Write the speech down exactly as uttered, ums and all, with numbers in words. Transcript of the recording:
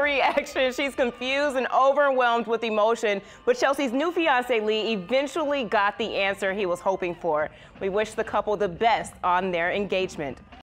reaction. She's confused and overwhelmed with emotion, but Chelsea's new fiance Lee eventually got the answer he was hoping for. We wish the couple the best on their engagement.